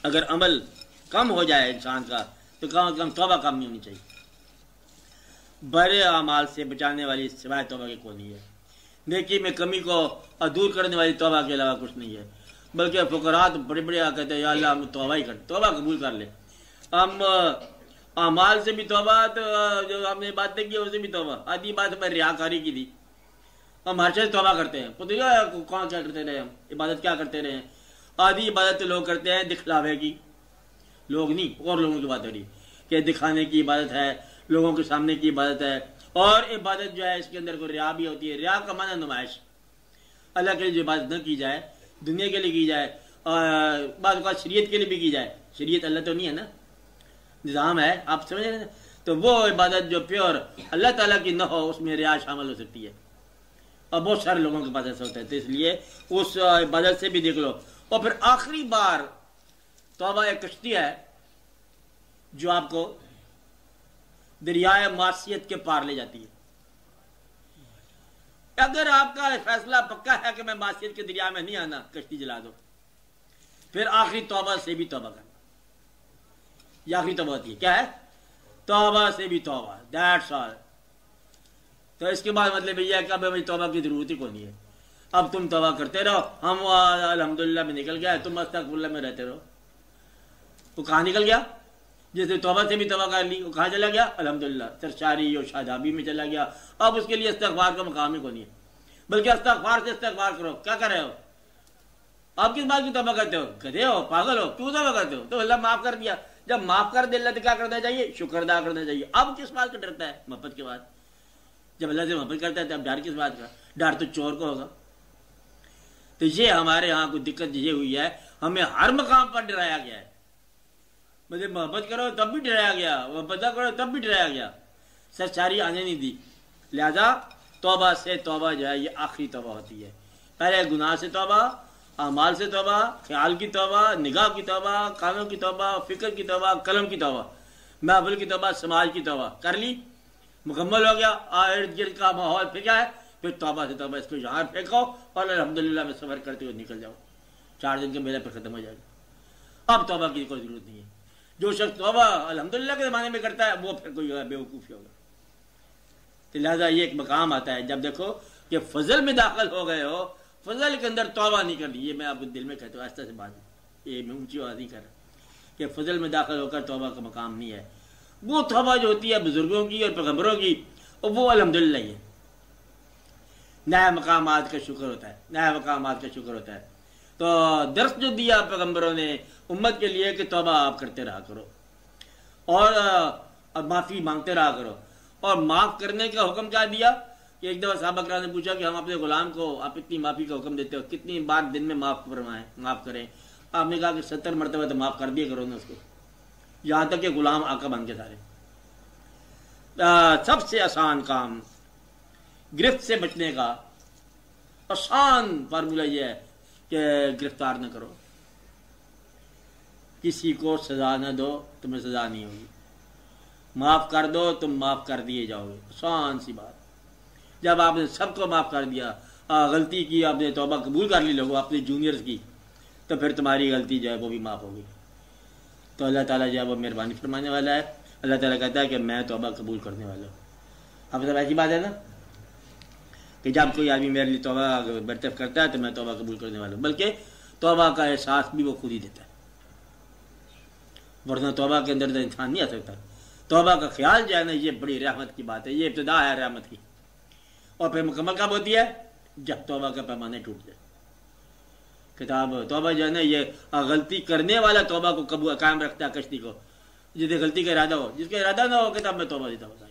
اگر عمل کم ہو جائے انسان کا تو کم از کم توبہ کم نہیں ہونی چاہیے. برے اعمال سے بچانے والی سوائے توبہ کے کوئی نہیں ہے. نیکی میں کمی کو دور کرنے والی توبہ کے علاوہ کچھ نہیں ہے. بلکہ فقراء تو بڑے بڑے کہتے ہیں یا اللہ ہم توبہ ہی کر، توبہ قبول کر لے. ہم اعمال سے بھی توبہ، تو جو ہم نے باتیں کی اس سے بھی توبہ. آدھی بات ہمیں ریاکاری کی تھی، ہم ہر چیز توبہ کرتے ہیں. پتہ نہیں کہاں کیا کرتے رہے، ہم عبادت کیا کرتے رہے. آدھی عبادت لوگ کرتے ہیں دکھلاوے کی، لوگ نہیں اور لوگوں کی بات ہو رہی کہ دکھانے کی عبادت ہے، لوگوں کے سامنے کی عبادت ہے. اور عبادت جو ہے اس کے اندر کوئی ریا بھی ہوتی ہے. ریا کا معنی نمائش. اللہ کے لیے جو عبادت نہ کی جائے، دنیا کے لیے کی جائے، بعض اوقات شریعت کے لیے بھی کی جائے. شریعت اللہ تو نہیں ہے نا، نظام ہے، آپ سمجھ رہے ہیں. تو وہ عبادت جو پیور اللہ تعالیٰ کی نہ ہو اس میں ریا شامل ہو سکتی ہے. اور بہت سارے لوگوں کے پاس ایسا ہوتا ہے. تو اس لیے اس عبادت سے بھی دیکھ لو. اور پھر آخری بار توبہ ایک کشتی ہے جو آپ کو دریائے معصیت کے پار لے جاتی ہے. اگر آپ کا فیصلہ پکا ہے کہ میں معصیت کے دریا میں نہیں آنا، کشتی جلا دو. پھر آخری توبہ سے بھی توبہ کرنا. یہ آخری توبہ ہوتی ہے. کیا ہے؟ توبہ سے بھی توبہ. That's all. تو اس کے بعد مطلب یہ ہے کہ اب ہمیں توبہ کی ضرورت ہی کوئی نہیں ہے. اب تم توبہ کرتے رہو. ہم الحمدللہ میں نکل گیا، تم استغفراللہ میں رہتے رہو. وہ کہاں نکل گیا؟ جیسے توبہ سے بھی توبہ کر لی، وہ کہاں چلا گیا؟ الحمدللہ سرشاری اور شادابی میں چلا گیا. اب اس کے لیے استغفار کا مقام ہی کوئی نہیں ہے. بلکہ استغفار سے استغفار کرو. کیا کر رہے ہو؟ آپ کس بات کی توبہ کرتے ہو؟ گدھے ہو، پاگل ہو، کیوں توبہ کرتے ہو؟ تو اللہ معاف کر دیا. جب معاف کر دے اللہ تو کیا کرنا چاہیے؟ شکر ادا کرنا چاہیے. اب کس بات کا ڈرتا ہے؟ محبت کے بعد. جب اللہ سے محبت کرتا ہے تو اب ڈر کس بات کا؟ ڈر تو چور کو ہوگا. تو یہ ہمارے ہاں کوئی دقت یہ ہوئی ہے، ہمیں ہر مقام پر ڈرایا گیا ہے. مجھے محبت کرو تب بھی ڈرایا گیا، محبت کرو تب بھی ڈرایا گیا. سچاری آنے نہیں دی. لہذا توبہ سے توبہ جو ہے یہ آخری توبہ ہوتی ہے. پہلے گناہ سے توبہ، اعمال سے توبہ، خیال کی توبہ، نگاہ کی توبہ، کانوں کی توبہ، فکر کی توبہ، قلم کی توبہ، محفل کی توبہ، سماج کی توبہ کر لی، مکمل ہو گیا. ارد گرد کا ماحول پھر کیا ہے؟ پھر توبہ سے توبہ اس کو یہاں پھینکو اور الحمدللہ میں سفر کرتے ہوئے نکل جاؤ. 4 دن کے میلے پہ ختم ہو جائے گا. اب توبہ کی کوئی ضرورت نہیں ہے. جو شخص توبہ الحمدللہ کے زمانے میں کرتا ہے وہ پھر کوئی بیوقوفی ہوگا. تو لہٰذا یہ ایک مقام آتا ہے جب دیکھو کہ فضل میں داخل ہو گئے ہو، فضل کے اندر توبہ نہیں کر لی. یہ میں آپ کو دل میں کہتا ہوں، آہستہ سے بات ہے، یہ میں اونچی آواز نہیں کر رہا کہ فضل میں داخل ہو کر توبہ کا مقام نہیں ہے. وہ توبہ جو ہوتی ہے بزرگوں کی اور پیغمبروں کی، وہ الحمدللہ ہی ہے. نئے مقامات کا شکر ہوتا ہے، نئے مقامات کا شکر ہوتا ہے. تو درس جو دیا پیغمبروں نے امت کے لیے کہ توبہ آپ کرتے رہا کرو اور معافی مانگتے رہا کرو. اور معاف کرنے کا حکم کیا دیا کہ ایک دفعہ صحابہ کرام نے پوچھا کہ ہم اپنے غلام کو آپ اتنی معافی کا حکم دیتے ہو، کتنی بار دن میں معاف کریں؟ آپ نے کہا کہ 70 مرتبہ تو معاف کر دیا کرو نا اس کو، یہاں تک کہ غلام آقا بن کے سارے. سب سے آسان کام گرفت سے بچنے کا آسان فارمولہ یہ ہے کہ گرفتار نہ کرو. کسی کو سزا نہ دو، تمہیں سزا نہیں ہوگی. معاف کر دو، تم معاف کر دیے جاؤ گے. آسان سی بات. جب آپ نے سب کو معاف کر دیا، غلطی کی، آپ نے توبہ قبول کر لی لوگوں اپنے جونیئرز کی، تو پھر تمہاری غلطی جو ہے وہ بھی معاف ہوگی. تو اللہ تعالیٰ جو ہے وہ مہربانی فرمانے والا ہے. اللہ تعالیٰ کہتا ہے کہ میں توبہ قبول کرنے والا ہوں. اب سب ایسی بات ہے نا کہ جب کوئی آدمی میرے لیے توبہ برطرف کرتا ہے تو میں توبہ قبول کرنے والا ہوں. بلکہ توبہ کا احساس بھی وہ خود ہی دیتا ہے، ورنہ توبہ کے اندر تو انسان نہیں آ سکتا. توبہ کا خیال جو ہے نا یہ بڑی رحمت کی بات ہے، یہ ابتدا ہے رحمت کی. اور پھر مکمل کب ہوتی ہے؟ جب توبہ کا پیمانے ٹوٹ جائے. کتاب توبہ جو ہے نا یہ غلطی کرنے والا توبہ کو قائم رکھتا ہے کشتی کو. جسے غلطی کا ارادہ ہو، جس کا ارادہ نہ ہو کتاب میں توبہ دیتا ہوتا ہے.